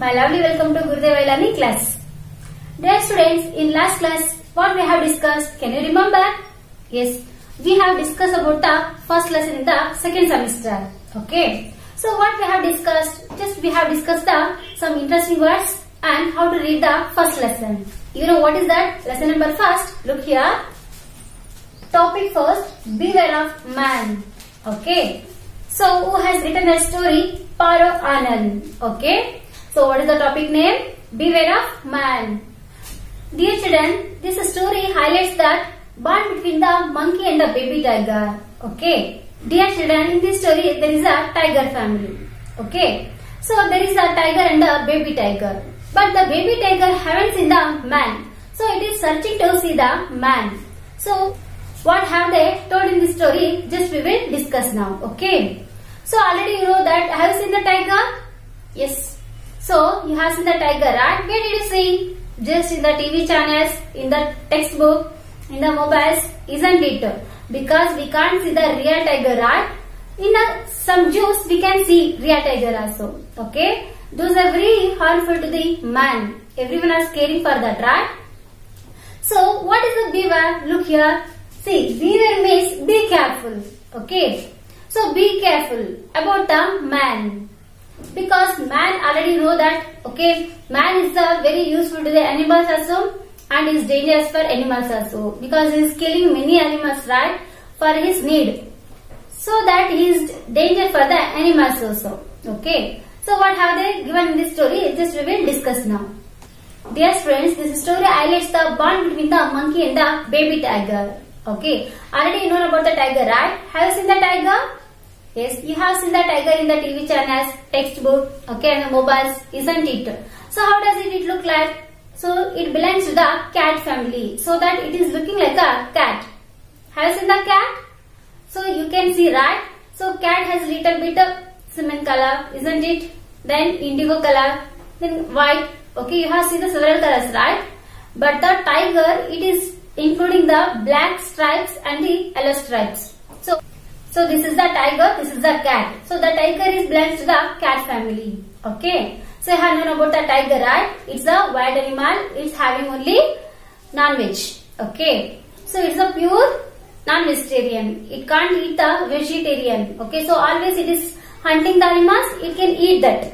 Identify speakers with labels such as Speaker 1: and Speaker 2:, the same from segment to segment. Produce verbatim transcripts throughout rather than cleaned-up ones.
Speaker 1: My lovely welcome to Gurudev Learning class. Dear students, in last class, what we have discussed, can you remember? Yes, we have discussed about the first lesson in the second semester. Okay. So what we have discussed, just we have discussed the some interesting words and how to read the first lesson. You know what is that? Lesson number first. Look here. Topic first, beware of man. Okay. So who has written that story? Paro Anand. Okay. So what is the topic name? Beware of man. Dear children, this story highlights that bond between the monkey and the baby tiger. Okay. Dear children, in this story there is a tiger family. Okay. So there is a tiger and a baby tiger. But the baby tiger haven't seen the man. So it is searching to see the man. So what have they told in this story? Just we will discuss now. Okay. So already you know that I have seen the tiger. Yes. So you have seen the tiger, right? Where did you see? Just in the T V channels, in the textbook, in the mobiles, isn't it? Because we can't see the real tiger, right? In a, some zoos we can see real tiger also. Okay. Those are very harmful to the man. Everyone is caring for that, right? So what is the beware? Look here. See, beware means be careful. Okay. So be careful about the man. Because man already know that, okay, man is uh, very useful to the animals also and is dangerous for animals also. Because he is killing many animals, right, for his need. So that he is danger for the animals also. Okay. So what have they given in this story? Just we will discuss now. Dear friends, this story highlights the bond between the monkey and the baby tiger. Okay. Already you know about the tiger, right? Have you seen the tiger? Yes, you have seen the tiger in the T V channels, textbook, okay, and the mobiles, isn't it? So how does it, it look like? So it belongs to the cat family. So that it is looking like a cat. Have you seen the cat? So you can see, right? So cat has little bit of cement color, isn't it? Then indigo color, then white. Okay, you have seen the several colors, right? But the tiger, it is including the black stripes and the yellow stripes. So So this is the tiger, this is the cat. So the tiger is belongs to the cat family. Okay. So you have known about the tiger, right? It's a wild animal. It's having only non-veg. Okay. So it's a pure non-vegetarian. It can't eat the vegetarian. Okay. So always it is hunting the animals. It can eat that.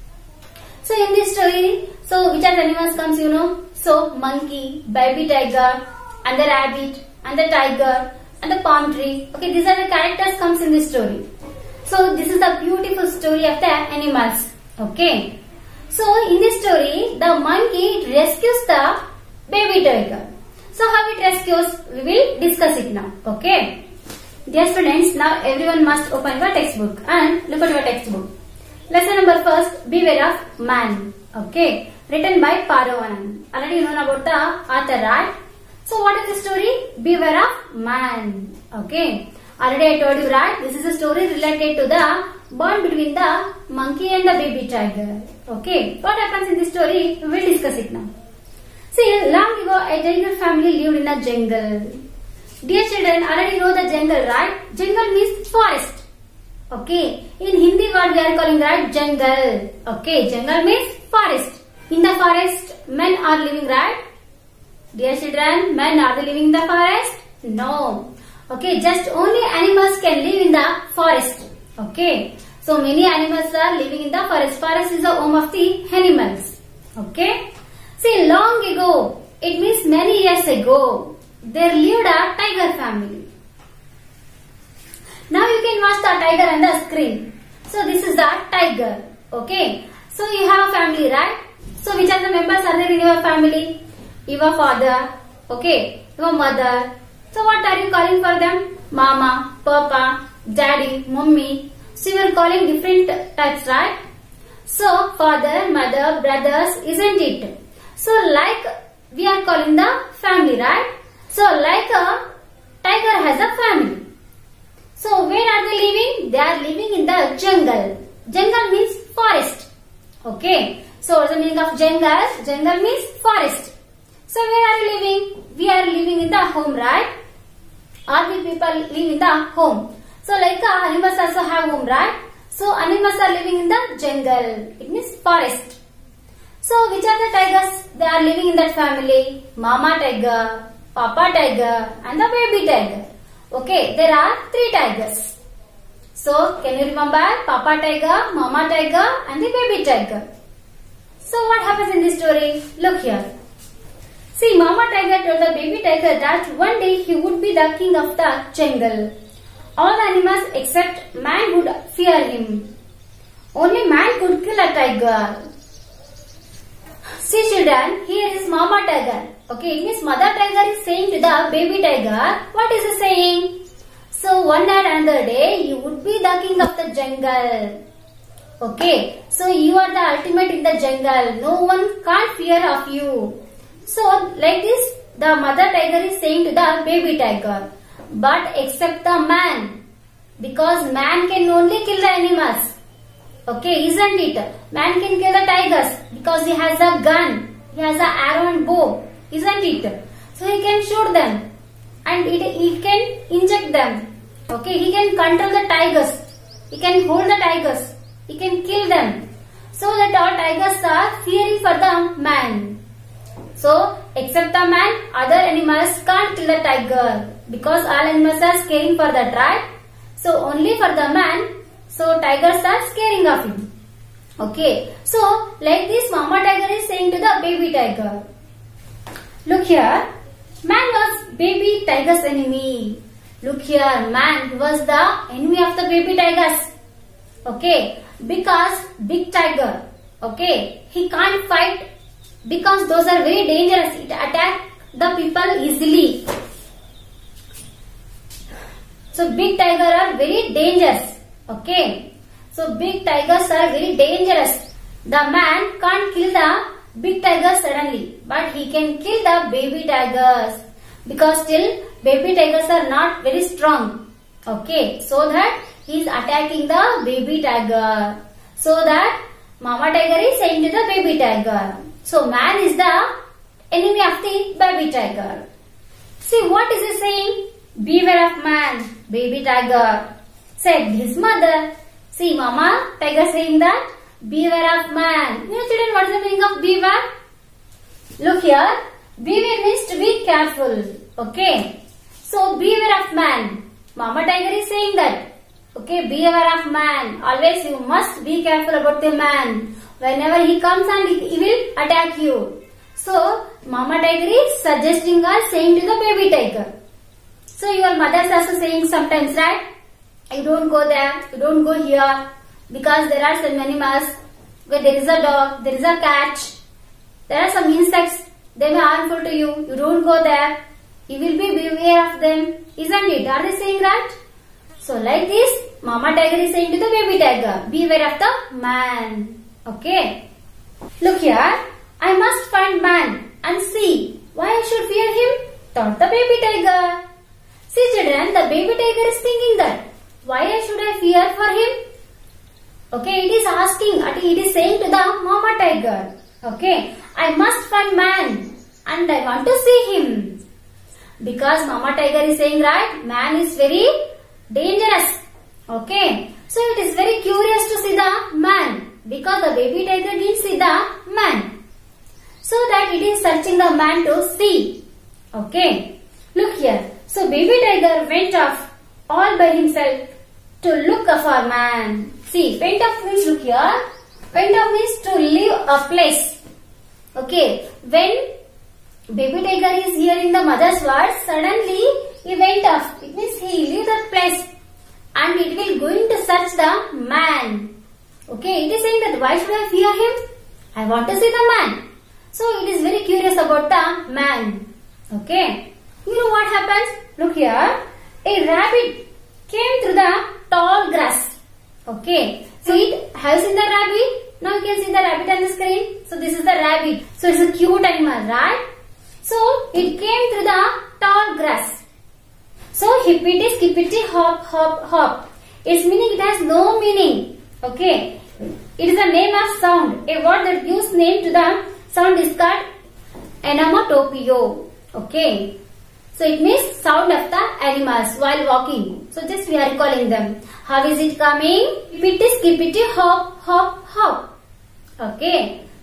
Speaker 1: So in this story, so which are the animals comes, you know? So monkey, baby tiger, and the rabbit, and the tiger, and the palm tree. Okay, these are the characters comes in this story. So this is the beautiful story of the animals. Okay. So in this story, the monkey rescues the baby tiger. So how it rescues, we will discuss it now. Okay. Dear students, now everyone must open your textbook and look at your textbook. Lesson number first, beware of man. Okay. Written by Paro Anand. Already you know about the author, right? So what is the story? Beware of man. Okay. Already I told you, right? This is a story related to the bond between the monkey and the baby tiger. Okay. What happens in this story? We will discuss it now. See, long ago a tiger family lived in a jungle. Dear children, already know the jungle, right? Jungle means forest. Okay. In Hindi word we are calling, right? Jungle. Okay. Jungle means forest. In the forest, men are living, right? Dear children, men are they living in the forest? No. Okay, just only animals can live in the forest. Okay. So many animals are living in the forest. Forest is the home of the animals. Okay. See, long ago, it means many years ago, there lived a tiger family. Now you can watch the tiger on the screen. So this is the tiger. Okay. So you have a family, right? So which are the members are there in your family? Your father, okay, your mother. So what are you calling for them? Mama, Papa, Daddy, Mummy. So you are calling different types, right? So father, mother, brothers, isn't it? So like we are calling the family, right? So like a tiger has a family. So where are they living? They are living in the jungle. Jungle means forest. Okay. So what's the meaning of jungle? Jungle means forest. So where are you living? We are living in the home, right? All we people live in the home. So like uh, animals also have home, right? So animals are living in the jungle. It means forest. So which are the tigers they are living in that family? Mama tiger, Papa tiger and the baby tiger. Okay, there are three tigers. So can you remember Papa tiger, Mama tiger and the baby tiger? So what happens in this story? Look here. See, Mama tiger told the baby tiger that one day he would be the king of the jungle. All the animals except man would fear him. Only man could kill a tiger. See children, here is Mama tiger. Okay, it means mother tiger is saying to the baby tiger, what is he saying? So one or another day you would be the king of the jungle. Okay, so you are the ultimate in the jungle. No one can't fear of you. So like this, the mother tiger is saying to the baby tiger, but except the man, because man can only kill the animals. Okay, isn't it? Man can kill the tigers because he has a gun, he has an arrow and bow, isn't it? So he can shoot them and it, he can inject them. Okay, he can control the tigers, he can hold the tigers, he can kill them. So that all tigers are fearing for the man. So except the man, other animals can't kill the tiger because all animals are scaring for the tribe. So only for the man, so tigers are scaring of him. Okay, so like this Mama tiger is saying to the baby tiger. Look here, man was baby tiger's enemy. Look here, man was the enemy of the baby tigers. Okay, because big tiger, okay, he can't fight because those are very dangerous. It attacks the people easily. So big tiger are very dangerous. Okay, so big tigers are very dangerous. The man can't kill the big tigers suddenly, but he can kill the baby tigers because still baby tigers are not very strong. Okay, so that he is attacking the baby tiger. So that Mama tiger is saying to the baby tiger. So man is the enemy of the baby tiger. See what is he saying? Beware of man, baby tiger said his mother. See Mama tiger saying that beware of man. You know children, what is the meaning of beware? Look here, beware means to be careful. Okay, so beware of man. Mama tiger is saying that. Okay, beware of man. Always you must be careful about the man. Whenever he comes and he will attack you. So Mama tiger is suggesting or saying to the baby tiger. So your mother is also saying sometimes, right? You don't go there, you don't go here, because there are some animals where there is a dog, there is a cat, there are some insects, they may be harmful to you. You don't go there. You will be beware of them, isn't it? Are they saying right? So like this, Mama tiger is saying to the baby tiger, beware of the man. Okay. Look here, I must find man and see why I should fear him, thought the baby tiger. See children, the baby tiger is thinking that why should I fear for him? Okay, it is asking, it is saying to the Mama tiger. Okay, I must find man and I want to see him. Because Mama tiger is saying right, man is very dangerous. Okay, so it is very curious to see the man because the baby tiger didn't see the man. So that it is searching the man to see. Okay, look here. So baby tiger went off all by himself to look for man. See, went off means look here. Went off means to leave a place. Okay, when baby tiger is hearing the mother's words, suddenly he went off. It means he leave that place and it will going to search the man. Okay, it is saying that why should I fear him? I want to see the man. So it is very curious about the man. Okay, you know what happens? Look here, a rabbit came through the tall grass. Okay, so it has seen the rabbit. Now you can see the rabbit on the screen. So this is the rabbit. So it's a cute animal, right? So it came through the tall grass. So hippity skippity hop hop hop. Its meaning, it has no meaning. Okay, it is a name of sound. A word that gives name to the sound is called onomatopoeia. Okay. So it means sound of the animals while walking. So just we are recalling them. How is it coming? Hippity skippity hop hop hop. Okay.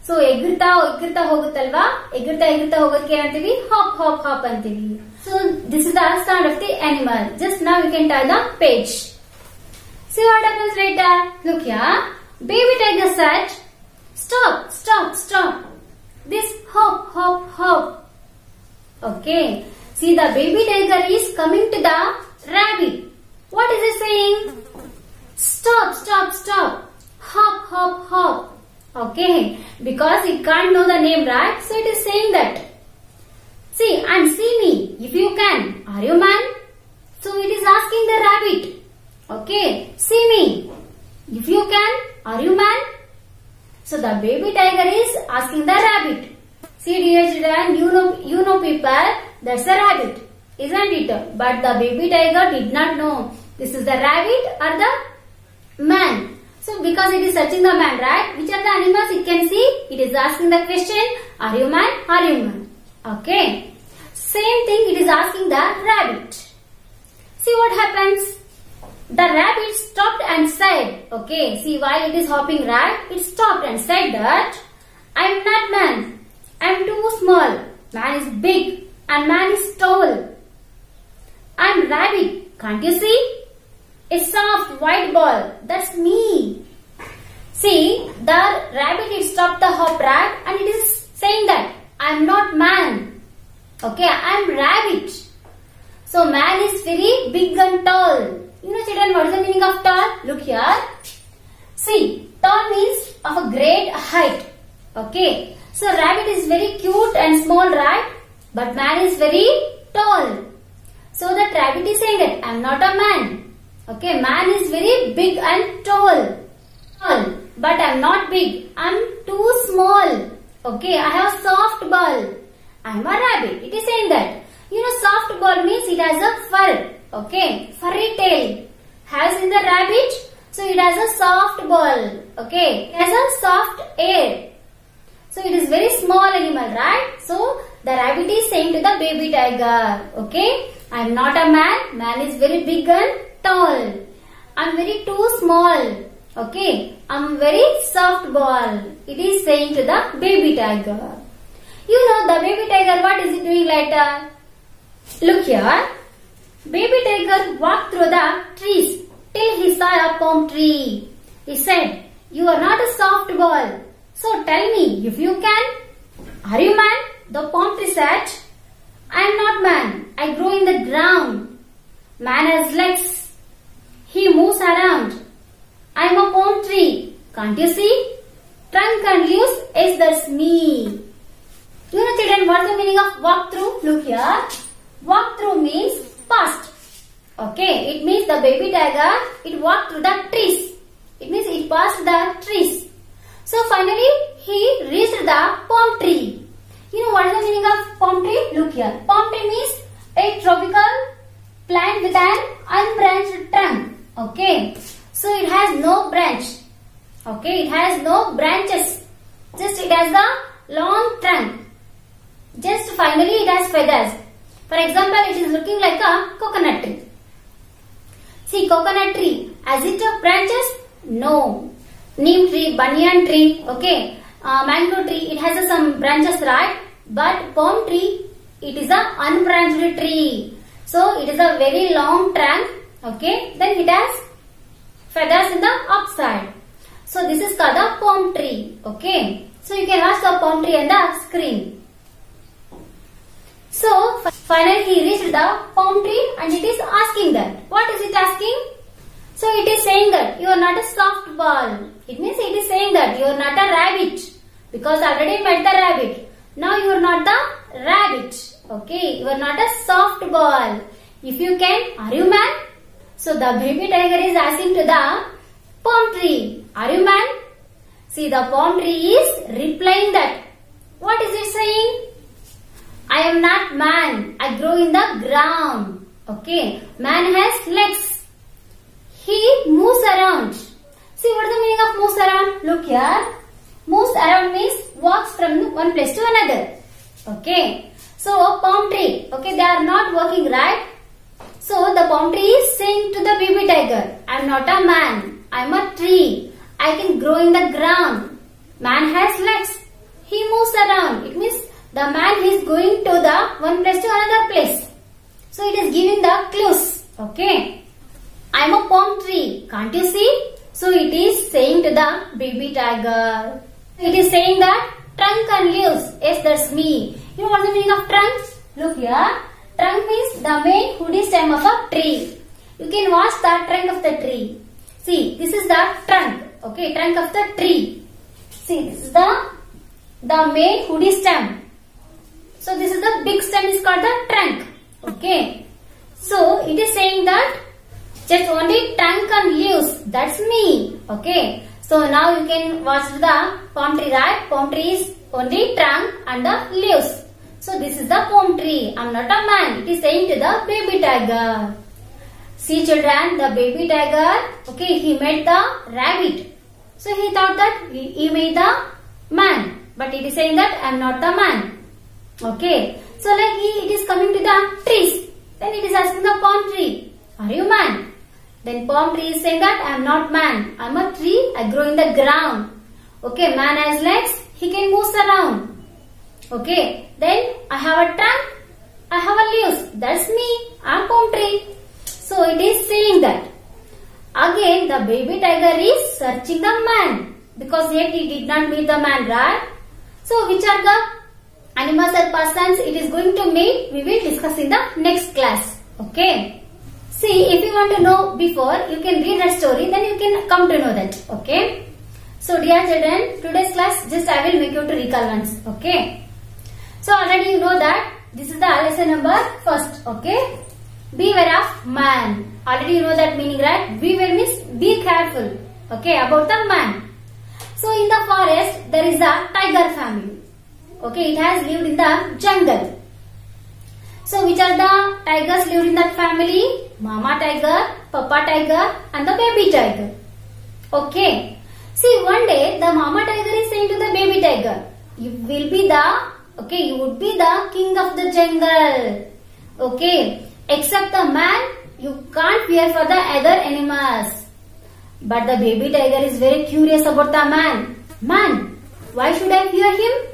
Speaker 1: So ಎಗ್ರತಾ ಎಗ್ರತಾ ಹೋಗುತ್ತಲ್ವಾ, ಎಗ್ರತಾ ಎಗ್ರತಾ ಹೋಗೋದಕ್ಕೆ ಏನಂತೀವಿ, hop hop hop ಅಂತೀವಿ. So this is the sound of the animal. Just now you can turn the page. See what happens later. Look here. Baby tiger said, "Stop, stop, stop. This hop, hop, hop." Okay. See, the baby tiger is coming to the rabbit. What is he saying? Stop, stop, stop. Hop, hop, hop. Okay. Because it can't know the name, right? So it is saying that. See, and see me. If you can. Are you man? So it is asking the rabbit. Okay, see me. If you can, are you man? So the baby tiger is asking the rabbit. See dear children, you know, you know people, that's a rabbit, isn't it? But the baby tiger did not know this is the rabbit or the man. So because it is searching the man, right? Which are the animals it can see? It is asking the question, are you man? Are you man? Okay. Same thing it is asking the rabbit. See what happens? The rabbit stopped and said, okay, see while it is hopping, right? It stopped and said that, I am not man. I am too small. Man is big and man is tall. I am rabbit. Can't you see? A soft white ball. That's me. See, the rabbit it stopped the hop, right? And it is saying that, I am not man. Okay, I am rabbit. So man is very big and tall. You know children, what is the meaning of tall? Look here. See, tall means of a great height. Okay. So rabbit is very cute and small, right? But man is very tall. So that rabbit is saying that I am not a man. Okay. Man is very big and tall. Tall. But I am not big. I am too small. Okay. I have soft ball. I am a rabbit. It is saying that. You know soft ball means it has a fur. Okay, furry tail has in the rabbit, so it has a soft ball. Okay, it has a soft ear. So it is very small animal, right? So the rabbit is saying to the baby tiger, okay, I am not a man. Man is very big and tall. I am very too small. Okay, I am very soft ball. It is saying to the baby tiger. You know the baby tiger, what is it doing later? Look here. Baby tiger walked through the trees till he saw a palm tree. He said, you are not a soft ball. So tell me if you can. Are you man? The palm tree said, I am not man. I grow in the ground. Man has legs. He moves around. I am a palm tree. Can't you see? Trunk and leaves, yes, that's me. You know children, what's the meaning of walk through? Look here. Walk through means past. Okay, it means the baby tiger, it walked through the trees. It means it passed the trees. So finally, he reached the palm tree. You know what is the meaning of palm tree? Look here. Palm tree means a tropical plant with an unbranched trunk. Okay, so it has no branch. Okay, it has no branches. Just it has the long trunk. Just finally it has feathers. For example, it is looking like a coconut tree. See, coconut tree, has it branches? No. Neem tree, banyan tree, okay. Uh, mango tree, it has uh, some branches, right? But palm tree, it is a unbranched tree. So, it is a very long trunk, okay. Then it has feathers in the upside. So, this is called the palm tree, okay. So, you can watch the palm tree on the screen. So, finally he reached the palm tree and it is asking that. What is it asking? So, it is saying that you are not a soft ball. It means it is saying that you are not a rabbit. Because already met the rabbit. Now you are not the rabbit. Okay, you are not a soft ball. If you can, are you man? So, the baby tiger is asking to the palm tree. Are you man? See, the palm tree is replying that. What is it saying? I am not man. I grow in the ground. Okay. Man has legs. He moves around. See what is the meaning of moves around? Look here. Moves around means walks from one place to another. Okay. So palm tree. Okay. They are not working, right? So the palm tree is saying to the baby tiger, I am not a man. I am a tree. I can grow in the ground. Man has legs. he moves around. It means the man is going to the one place to another place. So it is giving the clues. Okay. I am a palm tree. Can't you see? So it is saying to the baby tiger. It is saying that trunk and leaves. Yes, that's me. You know what is the meaning of trunk? Look here. Trunk means the main woody stem of a tree. You can watch the trunk of the tree. See, this is the trunk. Okay, trunk of the tree. See, this is the the main woody stem. So this is the big stem is called the trunk. Okay. So it is saying that just only trunk and leaves. That's me. Okay. So now you can watch the palm tree, right? Palm tree is only trunk and the leaves. So this is the palm tree. I'm not a man. It is saying to the baby tiger. See children, the baby tiger, okay, he met the rabbit. So he thought that he, he made the man. But it is saying that I am not the man. Okay. So like he, it is coming to the trees. Then it is asking the palm tree, are you man? Then palm tree is saying that I am not man. I am a tree. I grow in the ground. Okay. Man has legs. He can move around. Okay. Then I have a trunk. I have a leaves. That's me. I am palm tree. So it is saying that. Again the baby tiger is searching the man. Because yet he did not meet the man, right? So which are the animals or persons it is going to meet? We will discuss in the next class. Okay. See, if you want to know before, you can read the story, then you can come to know that. Okay. So dear children, today's class just I will make you to recall once. Okay. So already you know that this is the lesson number first. Okay. Beware of man. Already you know that meaning, right? Beware means be careful. Okay, about the man. So in the forest there is a tiger family. Okay, it has lived in the jungle. So which are the tigers lived in that family? Mama tiger, Papa tiger and the baby tiger. Okay. See, one day the mama tiger is saying to the baby tiger, you will be the, okay, you would be the king of the jungle. Okay. Except the man, you can't fear for the other animals. But the baby tiger is very curious about the man. Man, why should I fear him?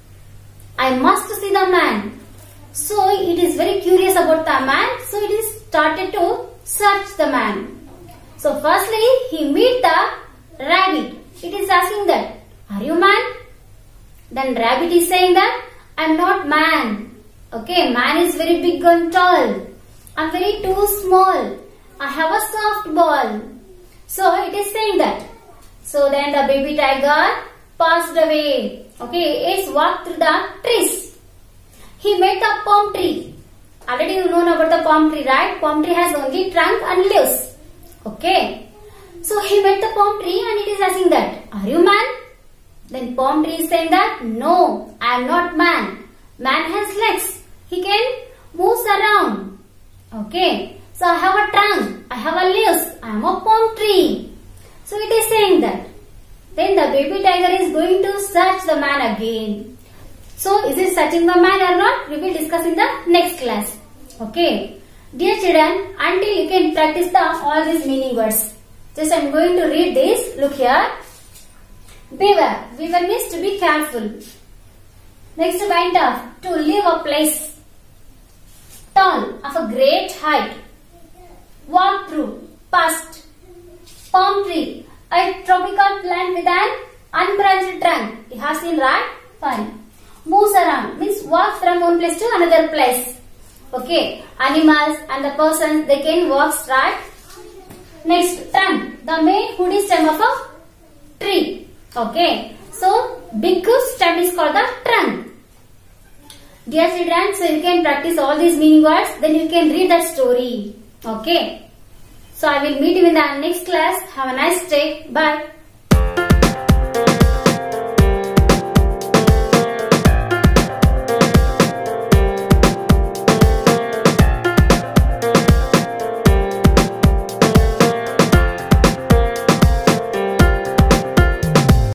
Speaker 1: I must see the man. So it is very curious about the man. So it is started to search the man. So firstly, he meet the rabbit. It is asking that, are you man? Then rabbit is saying that, I am not man. Okay, man is very big and tall. I am very too small. I have a soft ball. So it is saying that. So then the baby tiger passed away. Okay, it's walked through the trees. He met the palm tree. Already you know about the palm tree, right? Palm tree has only trunk and leaves. Okay. So he met the palm tree and it is asking that, are you man? Then palm tree is saying that, no, I am not man. Man has legs. He can move around. Okay. So I have a trunk. I have a leaves. I am a palm tree. So it is saying that. Then the baby tiger is going to search the man again. So is it searching the man or not? We will discuss in the next class. Okay. Dear children, until you can practice the all these meaning words. Just I am going to read this. Look here. Beware. Beware means to be careful. Next point of to leave a place. Tall, of a great height. Walk through, past. Palm tree, a tropical plant with an unbranched trunk. You have seen, right? Fine. Moves around, means walks from one place to another place. Okay. Animals and the person, they can walk, right? Next, trunk, the main woody stem of a tree. Okay. So, big stem is called the trunk. Dear children, so you can practice all these meaning words, then you can read that story. Okay. So I will meet you in the next class. Have a nice day. Bye.